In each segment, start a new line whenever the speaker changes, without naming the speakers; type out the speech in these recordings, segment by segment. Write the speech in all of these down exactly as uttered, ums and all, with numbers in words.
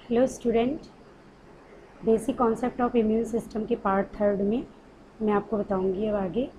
Hello student, basic concept of immune system के part third में मैं आपको बताऊंगी अब आगे।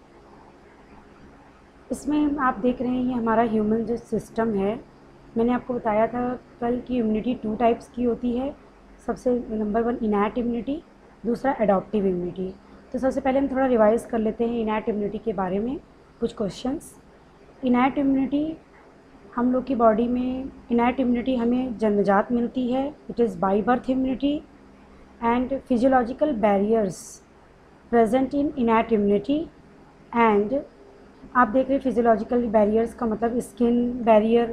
इसमें आप देख रहे हैं ये हमारा ह्यूमन जो सिस्टम है। मैंने आपको बताया था कल की इम्यूनिटी टू टाइप्स की होती है। सबसे नंबर वन इनैट इम्यूनिटी, दूसरा एडॉप्टिव इम्यूनिटी। तो सबसे पहले हम थोड़ा रिवाइज कर लेते हैं इनैट इम्यूनिटी के बारे में कुछ क्वेश्चंस। इनैट इम्यूनिटी हम लोग की बॉडी में, इनैट इम्यूनिटी हमें जन्मजात मिलती है। It is by birth immunity and physiological barriers present in innate immunity. And आप देख रहे हैं फिजियोलॉजिकल बैरियर्स का मतलब skin barrier,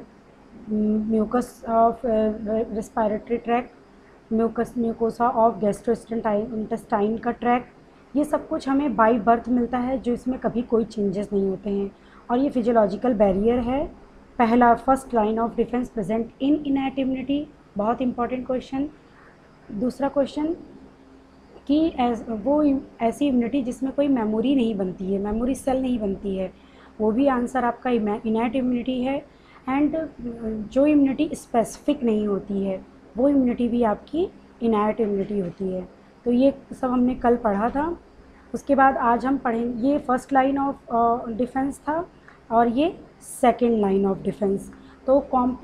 mucus of respiratory tract, mucus mucosa of gastrointestine का ट्रैक्ट, ये सब कुछ हमें बाई बर्थ मिलता है, जो इसमें कभी कोई चेंजेस नहीं होते हैं और ये फिजियोलॉजिकल बैरियर है। पहला first line of defence present in innate immunity, बहुत इंपॉर्टेंट क्वेश्चन। दूसरा क्वेश्चन कि एस वो ऐसी इम्यूनिटी जिसमें कोई मेमोरी नहीं बनती है, मेमोरी सेल नहीं बनती है, वो भी आंसर आपका इनैट इम्यूनिटी है। एंड जो इम्यूनिटी स्पेसिफिक नहीं होती है वो इम्यूनिटी भी आपकी इनैट इम्यूनिटी होती है। तो ये सब हमने कल पढ़ा था। उसके बाद आज हम पढ़ेंगे, ये फर्स्ट लाइन ऑफ डिफेंस था और ये सेकेंड लाइन ऑफ डिफेंस। तो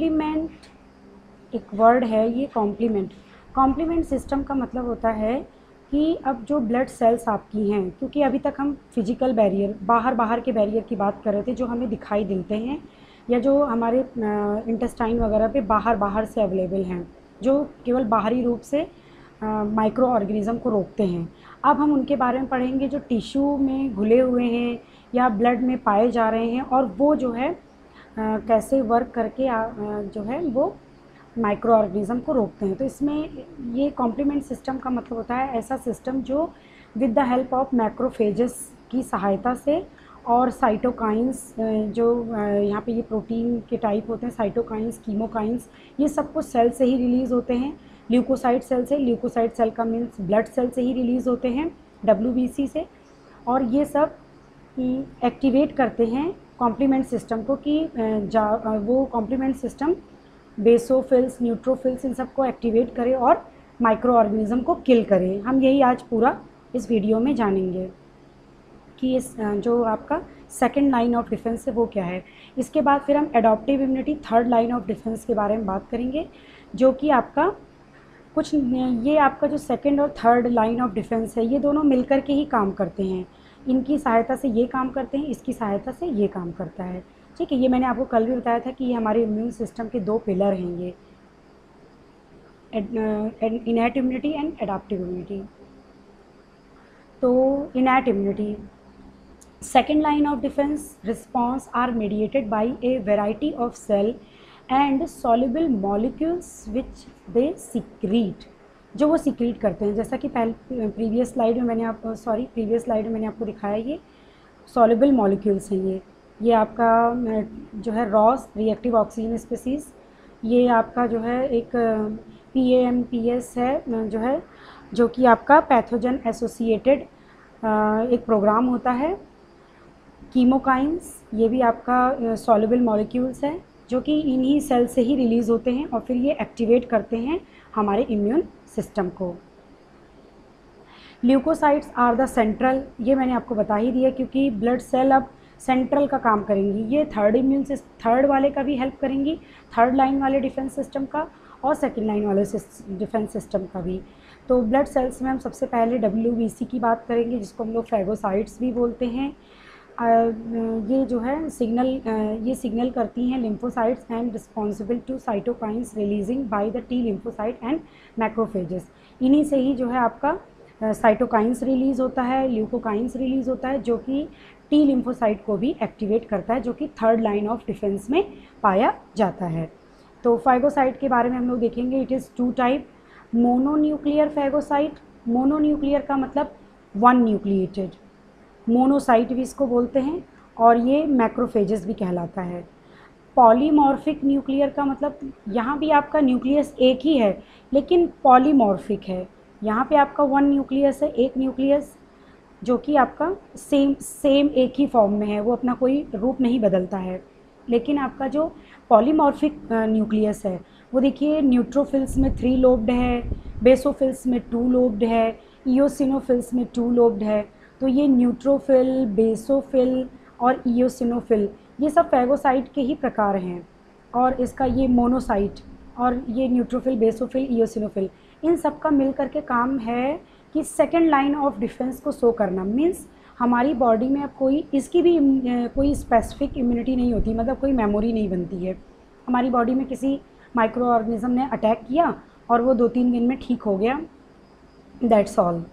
कॉम्प्लीमेंट एक वर्ड है, ये कॉम्प्लीमेंट। कॉम्प्लीमेंट सिस्टम का मतलब होता है कि अब जो ब्लड सेल्स आपकी हैं, क्योंकि अभी तक हम फिजिकल बैरियर, बाहर बाहर के बैरियर की बात कर रहे थे जो हमें दिखाई देते हैं या जो हमारे इंटेस्टाइन वगैरह पे बाहर बाहर से अवेलेबल हैं, जो केवल बाहरी रूप से माइक्रो ऑर्गेनिज्म को रोकते हैं। अब हम उनके बारे में पढ़ेंगे जो टिश्यू में घुले हुए हैं या ब्लड में पाए जा रहे हैं और वो जो है आ, कैसे वर्क करके आ, आ, जो है वो माइक्रो ऑर्गेनिज्म को रोकते हैं। तो इसमें ये कॉम्प्लीमेंट सिस्टम का मतलब होता है ऐसा सिस्टम जो with the help of macrophages की सहायता से और साइटोकाइंस, जो यहाँ पे ये प्रोटीन के टाइप होते हैं, साइटोकाइंस, कीमोकाइंस, ये सब कुछ सेल से ही रिलीज़ होते हैं। ल्यूकोसाइट सेल से, ल्यूकोसाइट सेल का मीन्स ब्लड सेल से ही रिलीज़ होते हैं, डब्ल्यू बी सी से। और ये सब एक्टिवेट करते हैं कॉम्प्लीमेंट सिस्टम को कि जा वो कॉम्प्लीमेंट सिस्टम बेसोफिल्स, न्यूट्रोफिल्स, इन सबको एक्टिवेट करे और माइक्रो ऑर्गेनिज्म को किल करे। हम यही आज पूरा इस वीडियो में जानेंगे कि इस जो आपका सेकंड लाइन ऑफ डिफेंस है वो क्या है। इसके बाद फिर हम adaptive immunity, third line of defence के बारे में बात करेंगे, जो कि आपका कुछ, ये आपका जो सेकंड और थर्ड लाइन ऑफ डिफेंस है ये दोनों मिलकर के ही काम करते हैं। इनकी सहायता से ये काम करते हैं, इसकी सहायता से ये काम करता है। ठीक है, ये मैंने आपको कल भी बताया था कि ये हमारे इम्यून सिस्टम के दो पिलर हैं, ये innate immunity and adaptive immunity. तो innate immunity, second line of defense response are mediated by a variety of cell and soluble molecules which they secrete, जो वो secrete करते हैं। जैसा कि पहले प्रीवियस स्लाइड में मैंने आप सॉरी प्रीवियस स्लाइड में मैंने आपको दिखाया, ये soluble molecules हैं। ये ये आपका जो है रॉस रिएक्टिव ऑक्सीजन स्पीसीज़, ये आपका जो है एक P A M P S है जो है, जो कि आपका पैथोजन एसोसिएटेड एक प्रोग्राम होता है। कीमोकाइंस, ये भी आपका सॉल्युबल मॉलिक्यूल्स है जो कि इन्हीं सेल से ही रिलीज़ होते हैं और फिर ये एक्टिवेट करते हैं हमारे इम्यून सिस्टम को। ल्यूकोसाइट्स आर द सेंट्रल, ये मैंने आपको बता ही दिया क्योंकि ब्लड सेल अब सेंट्रल का काम करेंगी। ये थर्ड इम्यून थर्ड वाले का भी हेल्प करेंगी, थर्ड लाइन वाले डिफेंस सिस्टम का और सेकेंड लाइन वाले डिफेंस सिस्टम का भी। तो ब्लड सेल्स में हम सबसे पहले डब्ल्यू बी सी की बात करेंगे, जिसको हम लोग फैगोसाइट्स भी बोलते हैं। ये जो है सिग्नल ये सिग्नल करती हैं lymphocytes and responsible to cytokines releasing by the T lymphocyte and macrophages. इन्हीं से ही जो है आपका साइटोकाइंस रिलीज़ होता है, ल्यूकोकाइंस रिलीज़ होता है, जो कि टी लिम्फोसाइट को भी एक्टिवेट करता है, जो कि थर्ड लाइन ऑफ डिफेंस में पाया जाता है। तो फैगोसाइट के बारे में हम लोग देखेंगे। It is two type, mononuclear phagocyte, mononuclear का मतलब वन न्यूक्लिएटेड, मोनोसाइट भी इसको बोलते हैं, और ये मैक्रोफेजेस भी कहलाता है। पॉलीमॉर्फिक न्यूक्लियर का मतलब यहाँ भी आपका न्यूक्लियस एक ही है लेकिन पॉलीमॉर्फिक है। यहाँ पे आपका वन न्यूक्लियस है, एक न्यूक्लियस जो कि आपका सेम सेम एक ही फॉर्म में है, वो अपना कोई रूप नहीं बदलता है। लेकिन आपका जो पॉलीमॉर्फिक न्यूक्लियस है वो देखिए न्यूट्रोफिल्स में थ्री लोब्ड है, बेसोफिल्स में टू लोब्ड है, इयोसिनोफिल्स में टू लोब्ड है। तो ये न्यूट्रोफिल, बेसोफिल और इयोसिनोफिल ये सब फैगोसाइट के ही प्रकार हैं। और इसका ये मोनोसाइट और ये न्यूट्रोफिल, बेसोफिल, इयोसिनोफिल, इन सब का मिल करके काम है कि सेकेंड लाइन ऑफ डिफेंस को शो करना। मीन्स हमारी बॉडी में अब कोई इसकी भी कोई स्पेसिफिक इम्यूनिटी नहीं होती, मतलब कोई मेमोरी नहीं बनती है। हमारी बॉडी में किसी माइक्रो ऑर्गेनिज्म ने अटैक किया और वो दो तीन दिन में ठीक हो गया, दैट्स ऑल।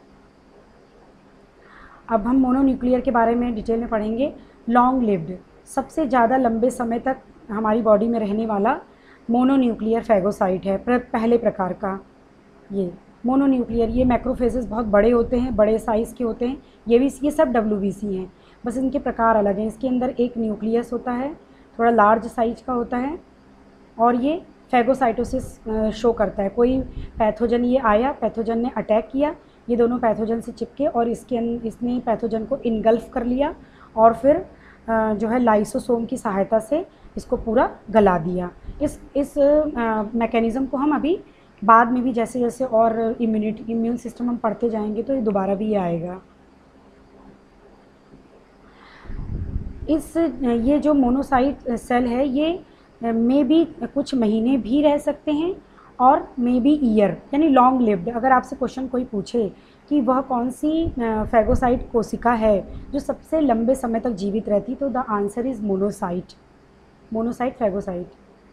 अब हम मोनोन्यूक्लियर के बारे में डिटेल में पढ़ेंगे। लॉन्ग लिव्ड, सबसे ज़्यादा लंबे समय तक हमारी बॉडी में रहने वाला मोनोन्यूक्लियर फैगोसाइट है, पहले प्रकार का। ये मोनोन्यूक्लियर, ये मैक्रोफेजेस बहुत बड़े होते हैं, बड़े साइज़ के होते हैं। ये भी, ये सब डब्ल्यू बी सी हैं, बस इनके प्रकार अलग हैं। इसके अंदर एक न्यूक्लियस होता है, थोड़ा लार्ज साइज का होता है, और ये फैगोसाइटोसिस शो करता है। कोई पैथोजन ये आया, पैथोजन ने अटैक किया, ये दोनों पैथोजन से चिपके और इसके इसने पैथोजन को इनगल्फ कर लिया और फिर जो है लाइसोसोम की सहायता से इसको पूरा गला दिया। इस इस मैकेनिज़्म को हम अभी बाद में भी जैसे जैसे और इम्यूनिटी इम्यून सिस्टम हम पढ़ते जाएंगे तो ये दोबारा भी आएगा। इस ये जो मोनोसाइट सेल है ये मे बी कुछ महीने भी रह सकते हैं और मे बी ईयर, यानी लॉन्ग लिव्ड। अगर आपसे क्वेश्चन कोई पूछे कि वह कौन सी फैगोसाइट कोशिका है जो सबसे लंबे समय तक जीवित रहती, तो the answer is monocyte, monocyte phagocyte.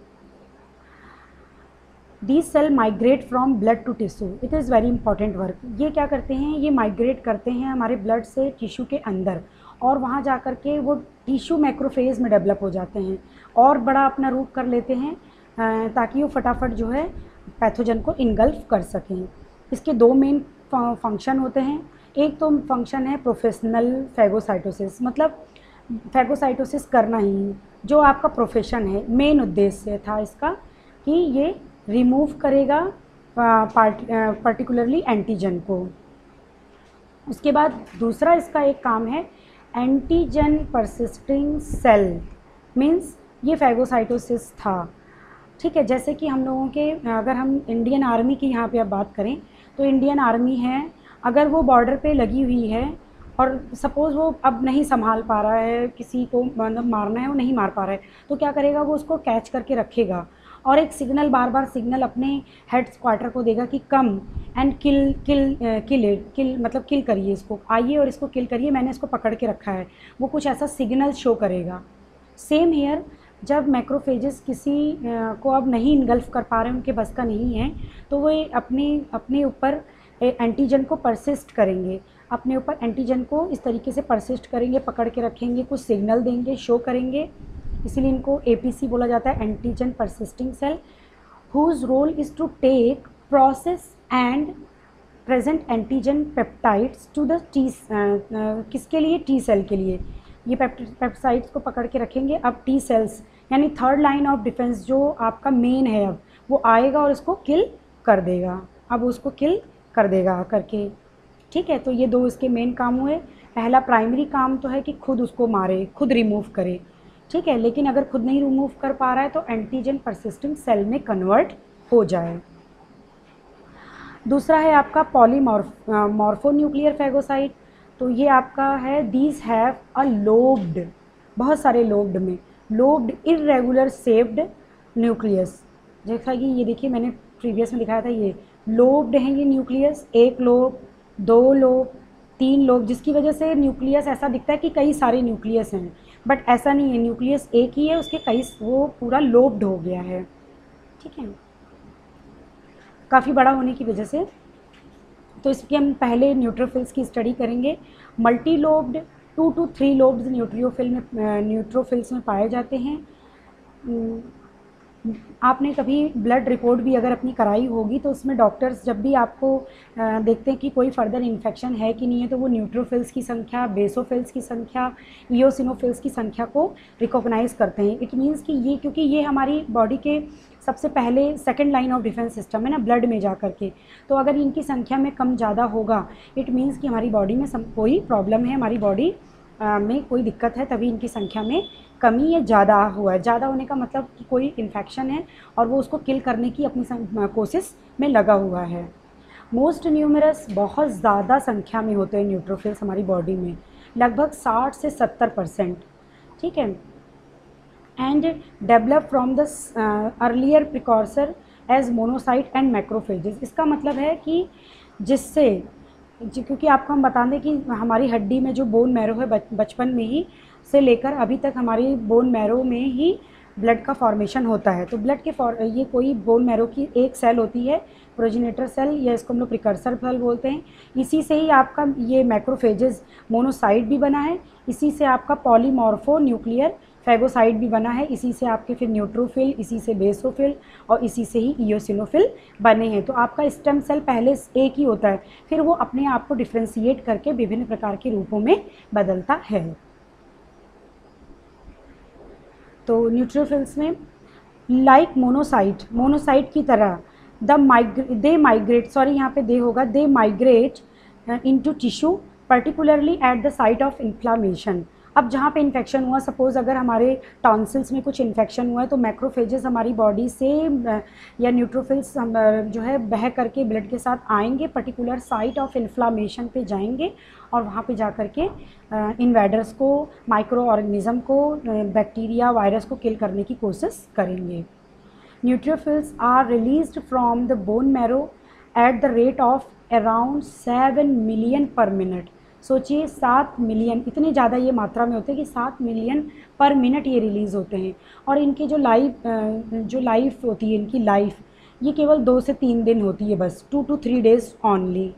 These cell migrate from blood to tissue. It is very important work. ये क्या करते हैं, ये माइग्रेट करते हैं हमारे ब्लड से टिश्यू के अंदर और वहाँ जा कर के वो टिश्यू मैक्रोफेज में डेवलप हो जाते हैं और बड़ा अपना रूप कर लेते हैं ताकि वो फटाफट जो है पैथोजन को इनगल्फ कर सकें। इसके दो मेन फंक्शन होते हैं। एक तो फंक्शन है प्रोफेशनल फैगोसाइटोसिस, मतलब फैगोसाइटोसिस करना ही जो आपका प्रोफेशन है, मेन उद्देश्य था इसका कि ये रिमूव करेगा पर्टिकुलरली एंटीजन को। उसके बाद दूसरा इसका एक काम है एंटीजन परसिस्टिंग सेल, मींस ये फैगोसाइटोसिस था, ठीक है। जैसे कि हम लोगों के, अगर हम इंडियन आर्मी की यहाँ पे अब बात करें तो इंडियन आर्मी है, अगर वो बॉर्डर पे लगी हुई है और सपोज़ वो अब नहीं संभाल पा रहा है, किसी को मतलब मारना है वो नहीं मार पा रहा है, तो क्या करेगा, वो उसको कैच करके रखेगा और एक सिग्नल, बार बार सिग्नल अपने हेड क्वार्टर को देगा कि come and kill kill kill it, किल मतलब किल करिए इसको, आइए और इसको किल करिए, मैंने इसको पकड़ के रखा है। वो कुछ ऐसा सिग्नल शो करेगा। सेम हेयर, जब मैक्रोफेजेस किसी को अब नहीं इनगल्फ कर पा रहे हैं, उनके बस का नहीं है, तो वो अपने अपने ऊपर एंटीजन को परसिस्ट करेंगे, अपने ऊपर एंटीजन को इस तरीके से परसिस्ट करेंगे, पकड़ के रखेंगे, कुछ सिग्नल देंगे, शो करेंगे। इसीलिए इनको ए पी सी बोला जाता है, antigen persisting cell, whose role is to take process and present antigen peptides to the T, किसके लिए, टी सेल के लिए। ये पेप्टाइड्स को पकड़ के रखेंगे। अब टी सेल्स यानी थर्ड लाइन ऑफ डिफेंस जो आपका मेन है, अब वो आएगा और इसको किल कर देगा, अब उसको किल कर देगा करके, ठीक है। तो ये दो इसके मेन काम हुए। पहला प्राइमरी काम तो है कि खुद उसको मारे, खुद रिमूव करे, ठीक है, लेकिन अगर खुद नहीं रिमूव कर पा रहा है तो एंटीजन परसिस्टिंग सेल में कन्वर्ट हो जाए। दूसरा है आपका पॉलीमॉर्फ मॉर्फोन्यूक्लियर फैगोसाइट। तो ये आपका है दीज हैव अ लोब्ड, बहुत सारे लोब्ड में, लोब्ड इर्रेगुलर शेप्ड न्यूक्लियस। जैसा कि ये देखिए मैंने प्रीवियस में दिखाया था, ये लोब्ड है ये न्यूक्लियस, एक लोब, दो लोब, तीन लोब, जिसकी वजह से न्यूक्लियस ऐसा दिखता है कि कई सारे न्यूक्लियस हैं, बट ऐसा नहीं है, न्यूक्लियस एक ही है, उसके कई, वो पूरा लोब्ड हो गया है, ठीक है, काफ़ी बड़ा होने की वजह से। तो इसके हम पहले न्यूट्रोफिल्स की स्टडी करेंगे। Multi lobed two to three lobes neutrophil में न्यूट्रोफिल्स में पाए जाते हैं। आपने कभी ब्लड रिपोर्ट भी अगर अपनी कराई होगी तो उसमें डॉक्टर्स जब भी आपको देखते हैं कि कोई फर्दर इन्फेक्शन है कि नहीं है, तो वो न्यूट्रोफिल्स की संख्या, बेसोफिल्स की संख्या, इयोसिनोफिल्स की संख्या को रिकॉग्नाइज करते हैं। इट मीन्स कि ये, क्योंकि ये हमारी बॉडी के सबसे पहले second line of defence system है ना, ब्लड में जा कर के, तो अगर इनकी संख्या में कम ज़्यादा होगा, इट मीन्स कि हमारी बॉडी में सम कोई प्रॉब्लम है, हमारी बॉडी में कोई दिक्कत है तभी इनकी संख्या में कमी या ज़्यादा हुआ है। ज़्यादा होने का मतलब कि कोई इन्फेक्शन है और वो उसको किल करने की अपनी कोशिश में लगा हुआ है। मोस्ट न्यूमरस, बहुत ज़्यादा संख्या में होते हैं न्यूट्रोफिल्स हमारी बॉडी में, लगभग साठ से सत्तर परसेंट, ठीक है। And develop from the earlier precursor as monocyte and macrophages. इसका मतलब है कि जिससे, क्योंकि आपको हम बता दें कि हमारी हड्डी में जो बोन मैरो है बचपन में ही से लेकर अभी तक हमारी बोन मैरो में ही ब्लड का फॉर्मेशन होता है। तो ब्लड के फॉर ये कोई बोन मैरो की एक सेल होती है, प्रोजेनेटर सेल, या इसको हम लोग प्रिकर्सर सेल बोलते हैं। इसी से ही आपका ये मैक्रोफेजेस मोनोसाइट भी बना है, इसी से आपका पॉलीमॉर्फो न्यूक्लियर फैगोसाइट भी बना है, इसी से आपके फिर न्यूट्रोफिल, इसी से बेसोफिल और इसी से ही इयोसिनोफिल बने हैं। तो आपका स्टेम सेल पहले एक ही होता है, फिर वो अपने आप को डिफ्रेंशिएट करके विभिन्न प्रकार के रूपों में बदलता है। तो न्यूट्रोफिल्स में लाइक मोनोसाइट, मोनोसाइट की तरह the migrate they migrate sorry यहाँ पे दे होगा they migrate into tissue particularly at the site of inflammation. अब जहाँ पे इन्फेक्शन हुआ, सपोज़ अगर हमारे टॉन्सिल्स में कुछ इन्फेक्शन हुआ है तो मैक्रोफेजेस हमारी बॉडी से या न्यूट्रोफिल्स जो है बह करके ब्लड के साथ आएंगे, पर्टिकुलर साइट ऑफ इन्फ्लामेशन पे जाएंगे और वहाँ पे जा कर के इन्वेडर्स को, माइक्रो ऑर्गेनिज्म को, बैक्टीरिया, वायरस को किल करने की कोशिश करेंगे। Neutrophils are released from the bone marrow at the rate of around seven million per minute. सोचिए सात मिलियन, इतने ज़्यादा ये मात्रा में होते हैं कि सात मिलियन पर मिनट ये रिलीज़ होते हैं। और इनकी जो लाइफ जो लाइफ होती है, इनकी लाइफ ये केवल दो से तीन दिन होती है बस, two to three days only.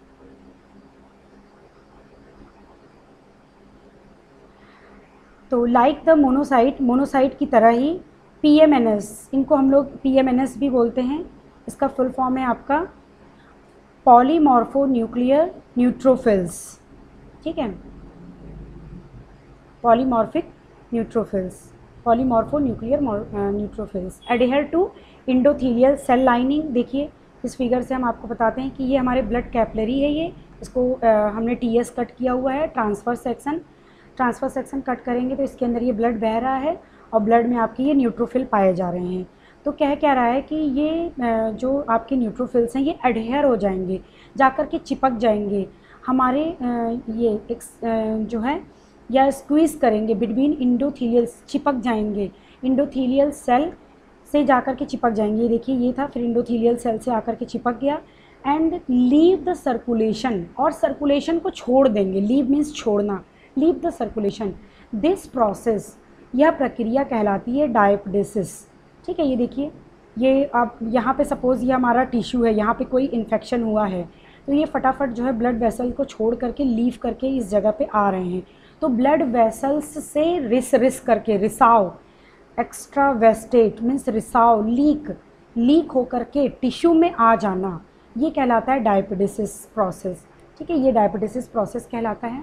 तो लाइक द मोनोसाइट, मोनोसाइट की तरह ही पी एम एन एस, इनको हम लोग पी एम एन एस भी बोलते हैं। इसका फुल फॉर्म है आपका पॉलीमॉर्फो न्यूक्लियर न्यूट्रोफिल्स, ठीक है, polymorphic neutrophils, polymorphonuclear neutrophils adhere to endothelial cell lining. देखिए इस फिगर से हम आपको बताते हैं कि ये हमारे ब्लड कैपलरी है, ये इसको आ, हमने टी एस कट किया हुआ है, transfer section. Transfer section cut करेंगे तो इसके अंदर ये ब्लड बह रहा है और ब्लड में आपके ये न्यूट्रोफिल पाए जा रहे हैं। तो कह क्या रहा है कि ये जो आपके न्यूट्रोफिल्स हैं ये एडहेयर हो जाएंगे, जाकर के चिपक जाएंगे हमारे ये एक जो है, या स्क्वीज़ करेंगे बिटवीन इंडोथीलियल, चिपक जाएंगे इंडोथीलियल सेल से जाकर के चिपक जाएंगे। ये देखिए ये था, फिर इंडोथीलियल सेल से आकर के चिपक गया एंड लीव द सर्कुलेशन, और सर्कुलेशन को छोड़ देंगे। लीव मीन्स छोड़ना, leave the circulation. This process, यह प्रक्रिया कहलाती है डायप्डेसिस, ठीक है। ये देखिए ये अब यहाँ पे सपोज़ ये हमारा टिश्यू है, यहाँ पे कोई इन्फेक्शन हुआ है तो ये फटाफट जो है ब्लड वेसल को छोड़ करके लीव करके इस जगह पे आ रहे हैं। तो ब्लड वेसल्स से रिस रिस करके, रिसाव, एक्स्ट्रा वेस्टेट मीन्स रिसाव, लीक लीक हो करके टिश्यू में आ जाना, ये कहलाता है डायप्डेसिस प्रोसेस, ठीक है। ये डायप्डेसिस प्रोसेस कहलाता है।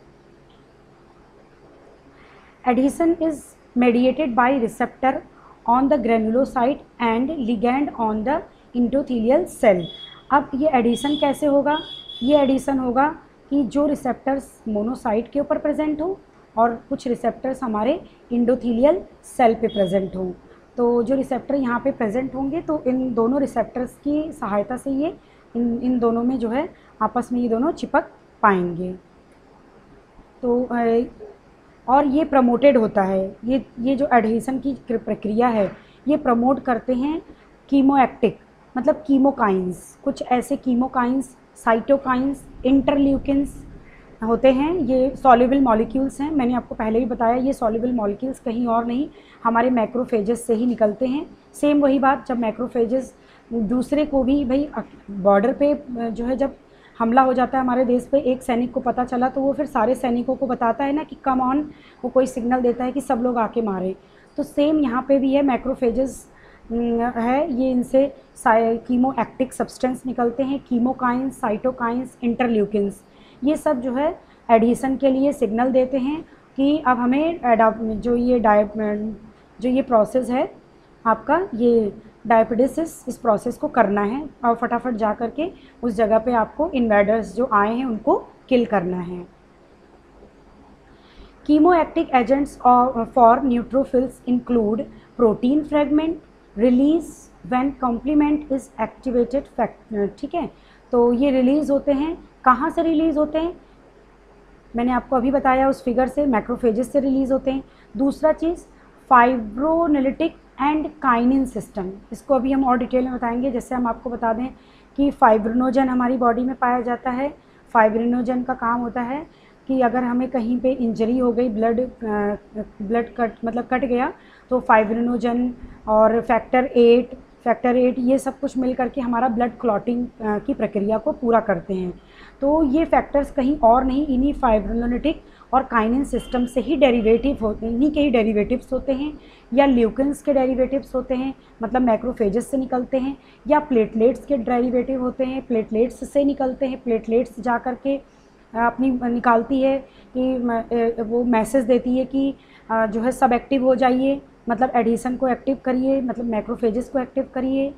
Adhesion is mediated by receptor on the granulocyte and ligand on the endothelial cell। अब ये एडिशन कैसे होगा? ये एडिशन होगा कि जो रिसेप्टर्स मोनोसाइट के ऊपर प्रेजेंट हो और कुछ रिसेप्टर्स हमारे इंडोथीलियल सेल पे प्रेजेंट हो। तो जो रिसेप्टर यहाँ पे प्रेजेंट होंगे तो इन दोनों रिसेप्टर्स की सहायता से ये इन इन दोनों में जो है आपस में ये दोनों चिपक पाएंगे। तो और ये प्रमोटेड होता है, ये ये जो एडहेशन की प्रक्रिया है ये प्रमोट करते हैं कीमोएक्टिक, मतलब कीमोकाइंस, कुछ ऐसे कीमोकाइंस, साइटोकाइंस, इंटरल्यूकिन्स होते हैं। ये सॉल्युबल मॉलिक्यूल्स हैं, मैंने आपको पहले भी बताया ये सॉल्युबल मॉलिक्यूल्स कहीं और नहीं हमारे मैक्रोफेजेस से ही निकलते हैं। सेम वही बात, जब मैक्रोफेजेस दूसरे को भी, भाई बॉर्डर पे जो है जब हमला हो जाता है हमारे देश पे, एक सैनिक को पता चला तो वो फिर सारे सैनिकों को बताता है ना कि कम ऑन, वो कोई सिग्नल देता है कि सब लोग आके मारें। तो सेम यहाँ पे भी है, मैक्रोफेजेस है, ये इनसे कीमो एक्टिक सब्सटेंस निकलते हैं, कीमोकाइंस, साइटोकाइंस, इंटरल्यूकिन्स, ये सब जो है एडिशन के लिए सिग्नल देते हैं कि अब हमें जो ये डाय जो ये प्रोसेस है आपका, ये डायप्डेसिस, इस प्रोसेस को करना है और फटाफट जा कर के उस जगह पे आपको इन्वेडर्स जो आए हैं उनको किल करना है। Chemotactic agents for neutrophils include protein fragment release when complement is activated factor, ठीक है। तो ये रिलीज़ होते हैं, कहाँ से रिलीज़ होते हैं, मैंने आपको अभी बताया उस फिगर से, मैक्रोफेजेस से रिलीज़ होते हैं। दूसरा चीज़ फाइब्रोनेलिटिक एंड काइनिन सिस्टम, इसको अभी हम और डिटेल में बताएंगे। जैसे हम आपको बता दें कि फाइब्रिनोजन हमारी बॉडी में पाया जाता है। फाइब्रिनोजन का काम होता है कि अगर हमें कहीं पे इंजरी हो गई, ब्लड ब्लड कट मतलब कट गया, तो फाइब्रिनोजन और फैक्टर एट फैक्टर एट ये सब कुछ मिल करके हमारा ब्लड क्लॉटिंग की प्रक्रिया को पूरा करते हैं। तो ये फैक्टर्स कहीं और नहीं, इन्हीं फाइब्रिनोलिटिक और काइनिन सिस्टम से ही डेरिवेटिव होते हैं, इन्हीं के ही डेरिवेटिव्स होते हैं, या ल्यूकिन्स के डेरिवेटिव्स होते हैं, मतलब मैक्रोफेजेस से निकलते हैं, या प्लेटलेट्स के डेरिवेटिव होते हैं, प्लेटलेट्स से निकलते हैं। प्लेटलेट्स जा कर के अपनी निकालती है कि वो मैसेज देती है कि जो है सब एक्टिव हो जाइए, मतलब एडिशन को एक्टिव करिए, मतलब मैक्रोफेजेस को एक्टिव करिए।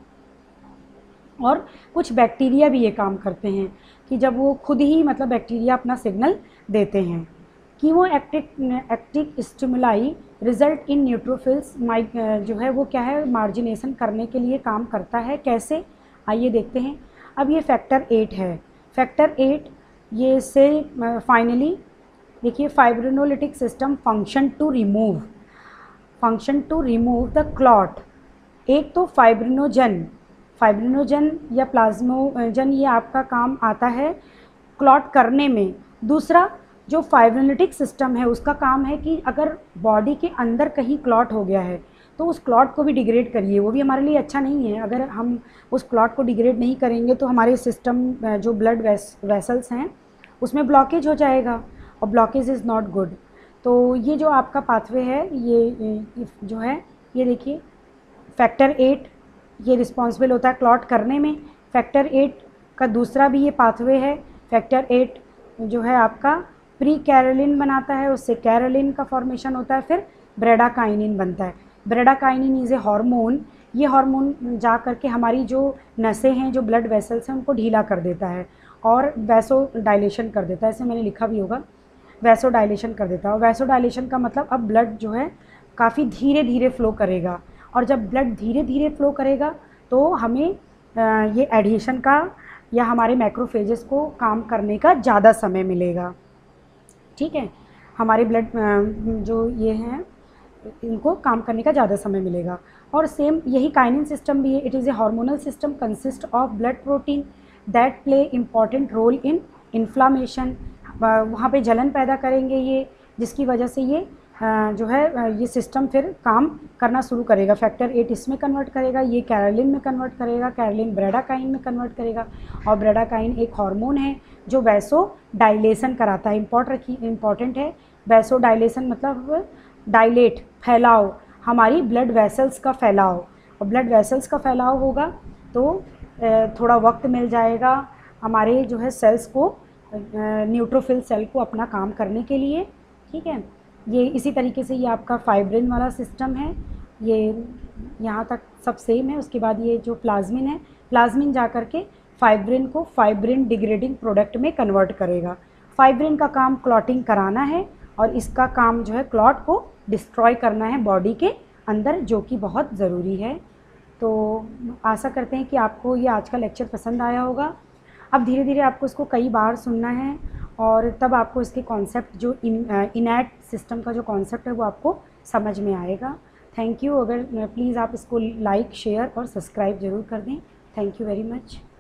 और कुछ बैक्टीरिया भी ये काम करते हैं कि जब वो खुद ही मतलब बैक्टीरिया अपना सिग्नल देते हैं। Chemotactic tactic stimuli result in neutrophils माइक जो है वो क्या है, मार्जिनेशन करने के लिए काम करता है। कैसे, आइए देखते हैं। अब ये फैक्टर एट है, फैक्टर एट ये से फाइनली देखिए, fibrinolytic system function to remove function to remove the clot. एक तो फाइब्रिनोजन फाइब्रिनोजन या प्लाज्मोजन ये आपका काम आता है क्लॉट करने में। दूसरा जो फाइब्रिनोलिटिक सिस्टम है उसका काम है कि अगर बॉडी के अंदर कहीं क्लॉट हो गया है तो उस क्लॉट को भी डिग्रेड करिए, वो भी हमारे लिए अच्छा नहीं है। अगर हम उस क्लॉट को डिग्रेड नहीं करेंगे तो हमारे सिस्टम जो ब्लड वेसल्स हैं उसमें ब्लॉकेज हो जाएगा, और ब्लॉकेज इज़ नॉट गुड। तो ये जो आपका पाथवे है ये जो है, ये देखिए फैक्टर एट ये रिस्पॉन्सिबल होता है क्लॉट करने में। फैक्टर एट का दूसरा भी ये पाथवे है। फैक्टर एट जो है आपका प्री कैरोलिन बनाता है, उससे कैरोलिन का फॉर्मेशन होता है, फिर ब्रेडाकाइनिन बनता है। ब्रेडाकाइनिन इज़ ए हार्मोन, ये हार्मोन जा करके हमारी जो नसें हैं, जो ब्लड वेसल्स हैं, उनको ढीला कर देता है और वैसो डायलेशन कर देता है। ऐसे मैंने लिखा भी होगा, वैसो डायलेशन कर देता है। और वैसो डायलेशन का मतलब अब ब्लड जो है काफ़ी धीरे धीरे फ्लो करेगा, और जब ब्लड धीरे धीरे फ्लो करेगा तो हमें ये एडिशन का या हमारे मैक्रोफेजेस को काम करने का ज़्यादा समय मिलेगा, ठीक है। हमारे ब्लड जो ये हैं इनको काम करने का ज़्यादा समय मिलेगा। और सेम यही काइनिन सिस्टम भी है। It is a hormonal system consist of blood protein that play important role in inflammation. वहाँ पे जलन पैदा करेंगे ये, जिसकी वजह से ये जो है ये सिस्टम फिर काम करना शुरू करेगा। फैक्टर एट इसमें कन्वर्ट करेगा, ये कैरोलिन में कन्वर्ट करेगा, कैरोलिन ब्रेडाकाइन में कन्वर्ट करेगा, और ब्रेडाकाइन एक हार्मोन है जो वैसो डायलेशन कराता है। इम्पोर्ट रखी इम्पॉर्टेंट है, वैसो डायलेशन मतलब डायलेट, फैलाव, हमारी ब्लड वेसल्स का फैलाव, और ब्लड वेसल्स का फैलाव होगा तो थोड़ा वक्त मिल जाएगा हमारे जो है सेल्स को, न्यूट्रोफिल सेल को अपना काम करने के लिए, ठीक है। ये इसी तरीके से ये आपका फाइब्रिन वाला सिस्टम है, ये यहाँ तक सब सेम है। उसके बाद ये जो प्लाज्मिन है, प्लाज्मिन जा कर के फाइब्रिन को फाइब्रिन डिग्रेडिंग प्रोडक्ट में कन्वर्ट करेगा। फाइब्रिन का काम क्लॉटिंग कराना है, और इसका काम जो है क्लॉट को डिस्ट्रॉय करना है बॉडी के अंदर, जो कि बहुत ज़रूरी है। तो आशा करते हैं कि आपको ये आज का लेक्चर पसंद आया होगा। अब धीरे धीरे आपको इसको कई बार सुनना है, और तब आपको इसके कॉन्सेप्ट जो इन इनैट सिस्टम का जो कॉन्सेप्ट है वो आपको समझ में आएगा। Thank you. अगर प्लीज़ आप इसको लाइक, शेयर और सब्सक्राइब ज़रूर कर दें। Thank you very much.